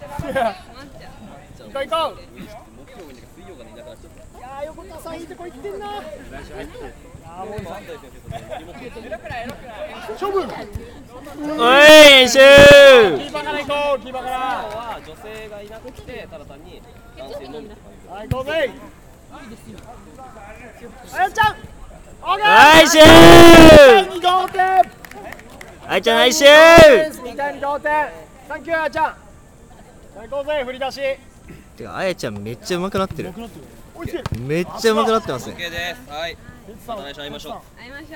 行こう行こう。いやー横田さんいいとこ行ってんな。勝負。 おいシュー。 キーパーから行こう。キーパーから。 は女性がいなくてただ単に男性のみって感じ。 はい行こうぜ。あやちゃん。オッケー。 はいシュー。 2同点。 あいちゃんナイスシュー。 2対2同点。サンキューあやちゃん。行こうぜ振り出し。 てかあやちゃんめっちゃ上手くなってる。 おいしい。 めっちゃ上手くなってますね。 OK です。はい。また来週会いましょう。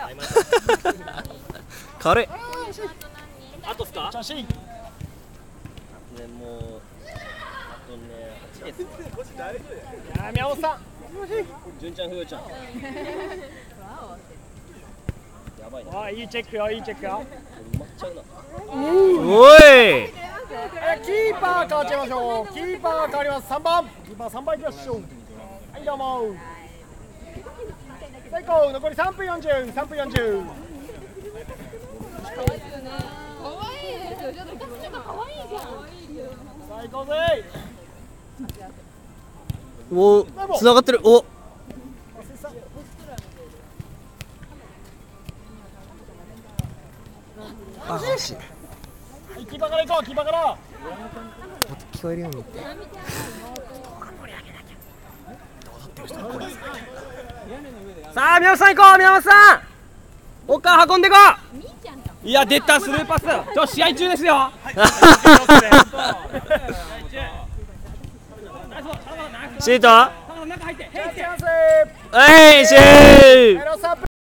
軽い。 あとっすか？ 調子いい。 ねもうあとね8です。 いやー宮本さん。 純ちゃんふーちゃん。やばいな。 あいいチェックよいいチェックよ。 埋まっちゃうな。 おい。 キーパー変わっちゃいましょう。キーパー変わります。3番。キーパー3番いきましょう。はいどうも。最高残り3分40。3分40。最高ぜ。 おお繋がってる。お。あ惜しい。 はいキーパーから行こう。キーパーから。 聞こえるように。 さあ宮本さん行こう。宮本さん。岡運んでこう。いや出たスルーパス。試合中ですよ。 シュート。 チャンス。 はいシュー。 メロサップ